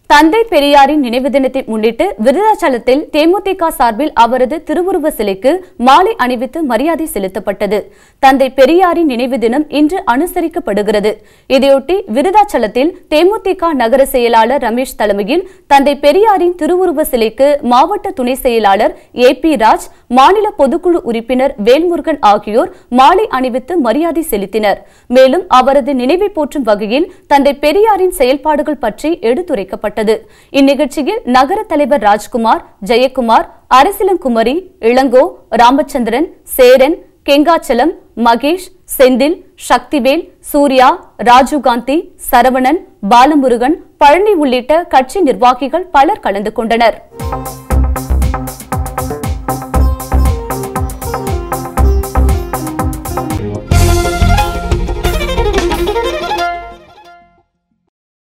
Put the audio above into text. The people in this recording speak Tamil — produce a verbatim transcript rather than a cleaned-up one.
தந்தை பெரியாரின் நினைவு தினத்தை முன்னிட்டு விருதாச்சலத்தில் தேமுதிக சார்பில் அவரது திருவுருவ சிலைக்கு மாலை அணிவித்து மரியாதை செலுத்தப்பட்டது. தந்தை பெரியாரின் நினைவு தினம் இன்று அனுசரிக்கப்படுகிறது. இதையொட்டி விருதாச்சலத்தில் தேமுதிக நகர செயலாளர் ரமேஷ் தலைமையில் தந்தை பெரியாரின் திருவுருவ சிலைக்கு மாவட்ட துணை செயலாளர் ஏ பி ராஜ், மாநில பொதுக்குழு உறுப்பினர் வேல்முருகன் ஆகியோர் மாலை அணிவித்து மரியாதை செலுத்தினர். மேலும் அவரது நினைவை போற்றும் வகையில் தந்தை பெரியாரின் செயல்பாடுகள் பற்றி எடுத்துரைக்கப்பட்டது. இந்நிகழ்ச்சியில் நகர தலைவர் ராஜ்குமார், ஜெயக்குமார், அரசிலங்குமரி, இளங்கோ, ராமச்சந்திரன், சேரன், கெங்காச்சலம், மகேஷ், செந்தில், சக்திவேல், சூர்யா, ராஜுகாந்தி, சரவணன், பாலமுருகன், பழனி உள்ளிட்ட கட்சி நிர்வாகிகள் பலர் கலந்து கொண்டனர்.